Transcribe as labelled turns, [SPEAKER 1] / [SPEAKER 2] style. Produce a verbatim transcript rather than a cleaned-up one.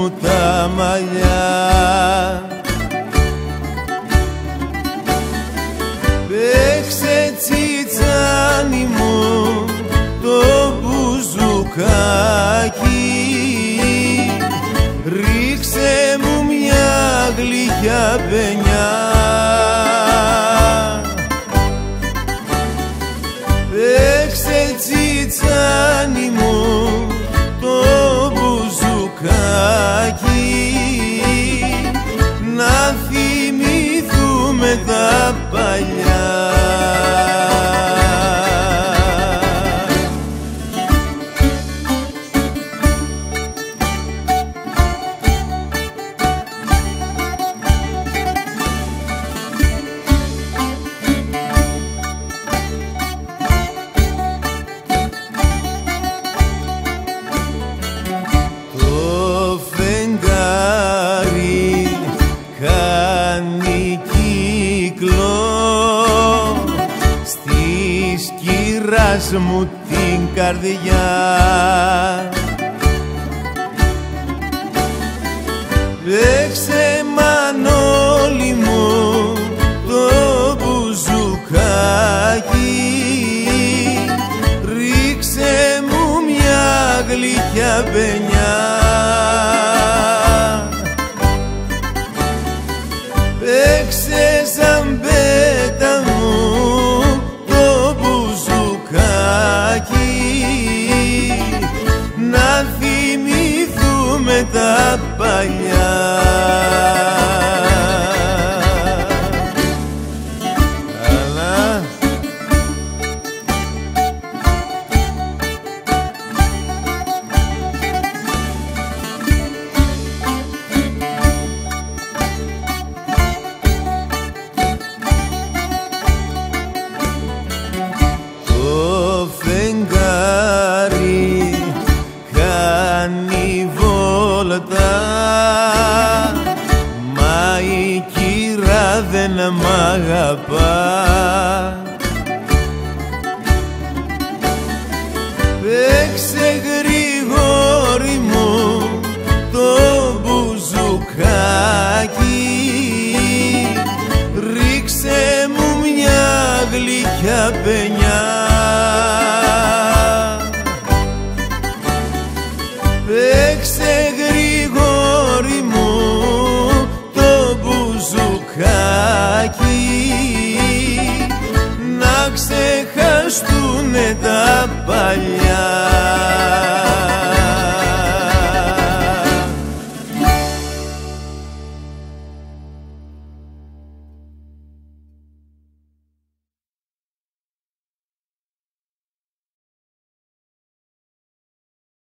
[SPEAKER 1] μου τα μαλλιά. Παίξε τσιτσάνι μου το μπουζουκάκι, ρίξε μου μια γλυκιά παινιά. Παίξε τσιτσάνι μου το μπουζουκάκι, να θυμηθούμε τα παλιά. Κάνει κύκλο στις κυράς μου την καρδιά. Παίξε Μανώλη μου το μπουζουκάκι, ρίξε μου μια γλυκιά παινιά. Παίξε ζαμπέτα μου το μπουζουκάκι, να θυμηθούμε τα παλιά. Το φεγγάρι κάνει βόλτα, μα η κυρά δεν μ' αγαπά. Παίξε γρηγόρη μου το μπουζουκάκι, ρίξε μου μια γλυκιά παινιά. Παίξε γρηγόρη μου το μπουζουκάκι, να ξεχαστούνε τα παλιά.